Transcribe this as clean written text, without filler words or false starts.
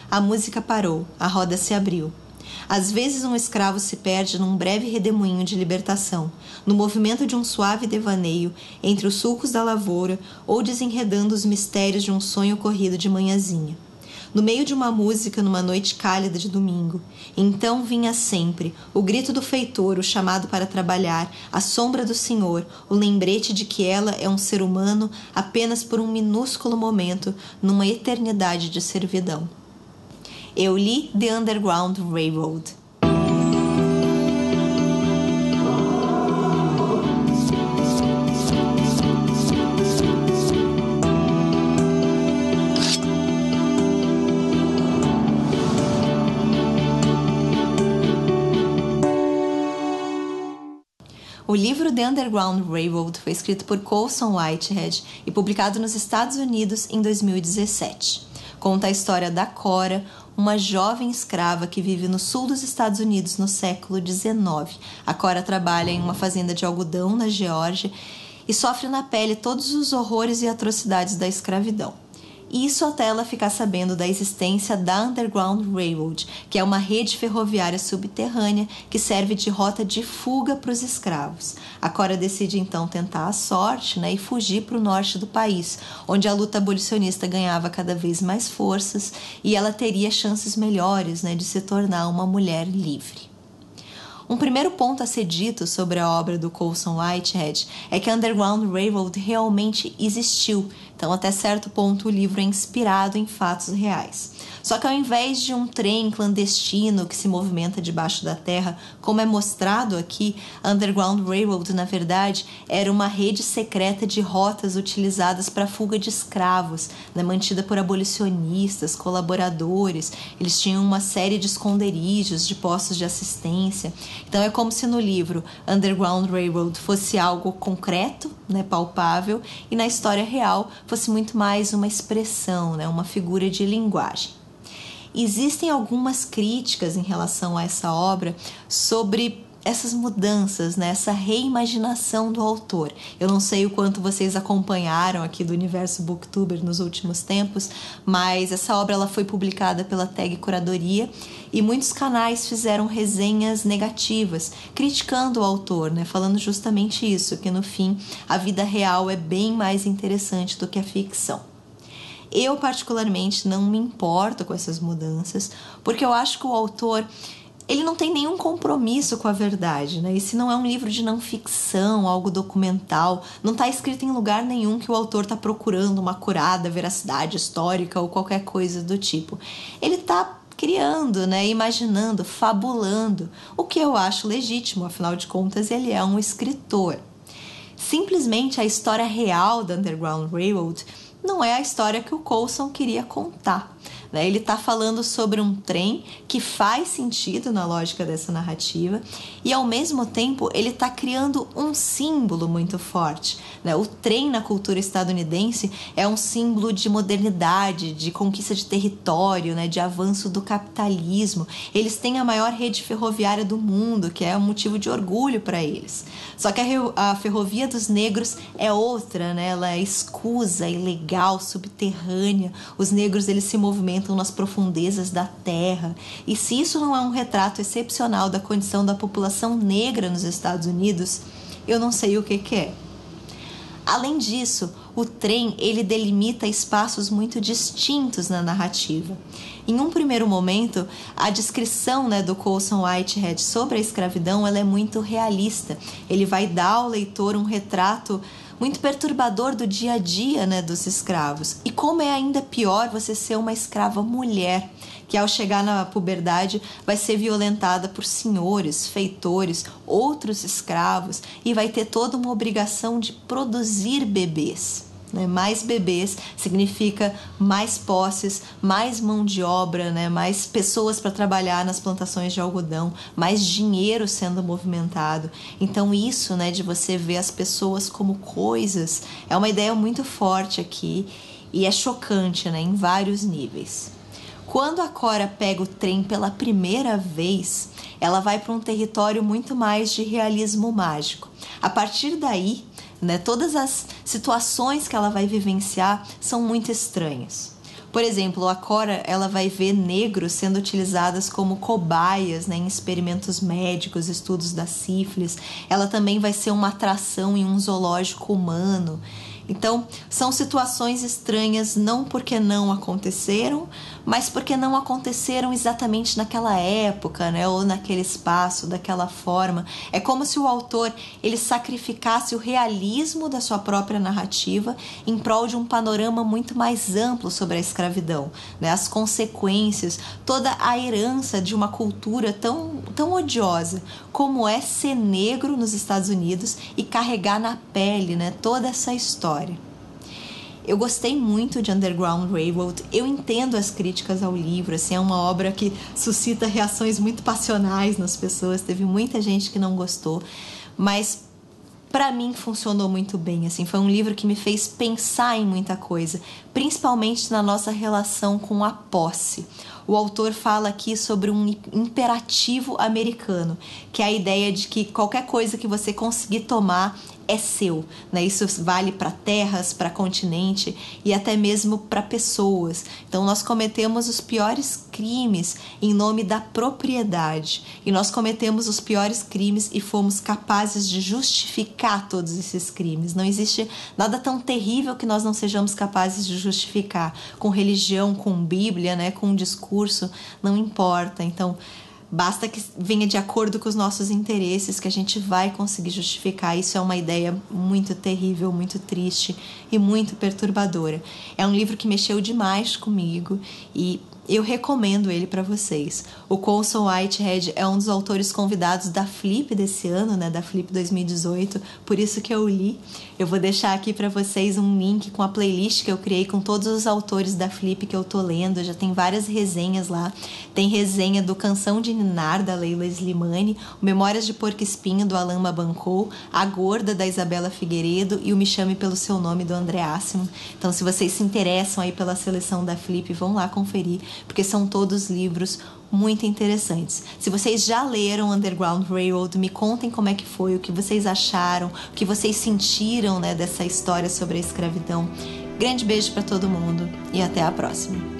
A música parou, a roda se abriu. Às vezes um escravo se perde num breve redemoinho de libertação, no movimento de um suave devaneio entre os sulcos da lavoura ou desenredando os mistérios de um sonho corrido de manhãzinha. No meio de uma música numa noite cálida de domingo. Então vinha sempre o grito do feitor, o chamado para trabalhar, a sombra do Senhor, o lembrete de que ela é um ser humano apenas por um minúsculo momento numa eternidade de servidão. Eu li The Underground Railroad. O livro The Underground Railroad foi escrito por Colson Whitehead e publicado nos Estados Unidos em 2017. Conta a história da Cora, uma jovem escrava que vive no sul dos Estados Unidos no século XIX. A Cora trabalha em uma fazenda de algodão na Geórgia e sofre na pele todos os horrores e atrocidades da escravidão. Isso até ela ficar sabendo da existência da Underground Railroad, que é uma rede ferroviária subterrânea que serve de rota de fuga para os escravos. A Cora decide então tentar a sorte, e fugir para o norte do país, onde a luta abolicionista ganhava cada vez mais forças e ela teria chances melhores, de se tornar uma mulher livre. Um primeiro ponto a ser dito sobre a obra do Colson Whitehead é que a Underground Railroad realmente existiu, então até certo ponto o livro é inspirado em fatos reais. Só que ao invés de um trem clandestino que se movimenta debaixo da terra, como é mostrado aqui, a Underground Railroad, na verdade, era uma rede secreta de rotas utilizadas para a fuga de escravos, mantida por abolicionistas, colaboradores. Eles tinham uma série de esconderijos, de postos de assistência. Então é como se no livro Underground Railroad fosse algo concreto, palpável, e na história real fosse muito mais uma expressão, uma figura de linguagem. Existem algumas críticas em relação a essa obra sobre essas mudanças, essa reimaginação do autor. Eu não sei o quanto vocês acompanharam aqui do Universo Booktuber nos últimos tempos, mas essa obra ela foi publicada pela Tag Curadoria e muitos canais fizeram resenhas negativas, criticando o autor, falando justamente isso, que no fim a vida real é bem mais interessante do que a ficção. Eu, particularmente, não me importo com essas mudanças, porque eu acho que o autor ele não tem nenhum compromisso com a verdade, Esse não é um livro de não ficção, algo documental, não está escrito em lugar nenhum que o autor está procurando uma acurada veracidade histórica ou qualquer coisa do tipo. Ele está criando, imaginando, fabulando, o que eu acho legítimo, afinal de contas ele é um escritor. Simplesmente a história real da Underground Railroad não é a história que o Colson queria contar. Ele está falando sobre um trem que faz sentido na lógica dessa narrativa e, ao mesmo tempo, ele está criando um símbolo muito forte. O trem na cultura estadunidense é um símbolo de modernidade, de conquista de território, de avanço do capitalismo. Eles têm a maior rede ferroviária do mundo, que é um motivo de orgulho para eles. Só que a ferrovia dos negros é outra, Ela é escusa, ilegal, subterrânea. Os negros eles se movimentam nas profundezas da terra. E se isso não é um retrato excepcional da condição da população negra nos Estados Unidos, eu não sei o que é. Além disso, o trem ele delimita espaços muito distintos na narrativa. Em um primeiro momento, a descrição do Colson Whitehead sobre a escravidão ela é muito realista. Ele vai dar ao leitor um retrato muito perturbador do dia a dia dos escravos. E como é ainda pior você ser uma escrava mulher, que ao chegar na puberdade vai ser violentada por senhores, feitores, outros escravos e vai ter toda uma obrigação de produzir bebês. Mais bebês significa mais posses, mais mão de obra, mais pessoas para trabalhar nas plantações de algodão, mais dinheiro sendo movimentado. Então isso, de você ver as pessoas como coisas, é uma ideia muito forte aqui e é chocante, em vários níveis. Quando a Cora pega o trem pela primeira vez, ela vai para um território muito mais de realismo mágico. A partir daí, todas as situações que ela vai vivenciar são muito estranhas. Por exemplo, a Cora, ela vai ver negros sendo utilizadas como cobaias, né, em experimentos médicos, estudos da sífilis. Ela também vai ser uma atração em um zoológico humano. Então, são situações estranhas não porque não aconteceram, mas porque não aconteceram exatamente naquela época, né? Ou naquele espaço, daquela forma. É como se o autor ele sacrificasse o realismo da sua própria narrativa em prol de um panorama muito mais amplo sobre a escravidão, né? As consequências, toda a herança de uma cultura tão odiosa como é ser negro nos Estados Unidos e carregar na pele, né, toda essa história. Eu gostei muito de Underground Railroad, eu entendo as críticas ao livro, assim, é uma obra que suscita reações muito passionais nas pessoas, teve muita gente que não gostou, mas para mim funcionou muito bem, assim, foi um livro que me fez pensar em muita coisa, principalmente na nossa relação com a posse. O autor fala aqui sobre um imperativo americano, que é a ideia de que qualquer coisa que você conseguir tomar é seu, né? Isso vale para terras, para continente e até mesmo para pessoas. Então nós cometemos os piores crimes em nome da propriedade e nós cometemos os piores crimes e fomos capazes de justificar todos esses crimes. Não existe nada tão terrível que nós não sejamos capazes de justificar com religião, com Bíblia, né? Com discurso, não importa. Então basta que venha de acordo com os nossos interesses que a gente vai conseguir justificar. Isso é uma ideia muito terrível, muito triste e muito perturbadora. É um livro que mexeu demais comigo e eu recomendo ele para vocês. O Colson Whitehead é um dos autores convidados da Flip desse ano, né, da Flip 2018, por isso que eu li. Eu vou deixar aqui para vocês um link com a playlist que eu criei com todos os autores da Flip que eu tô lendo. Já tem várias resenhas lá. Tem resenha do Canção de Ninar, da Leila Slimani, o Memórias de Porco Espinho, do Alain Mabancou, A Gorda, da Isabela Figueiredo e o Me Chame Pelo Seu Nome, do André Assimo. Então, se vocês se interessam aí pela seleção da Flip, vão lá conferir, porque são todos livros muito interessantes. Se vocês já leram Underground Railroad, me contem como é que foi, o que vocês acharam, o que vocês sentiram, né, dessa história sobre a escravidão. Grande beijo para todo mundo e até a próxima.